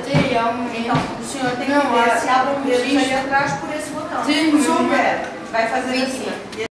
ter, há um... Então, o senhor tem que Não, ver se abre um existe. registro ali atrás por esse botão. Sim, Se não. houver, vai fazer assim.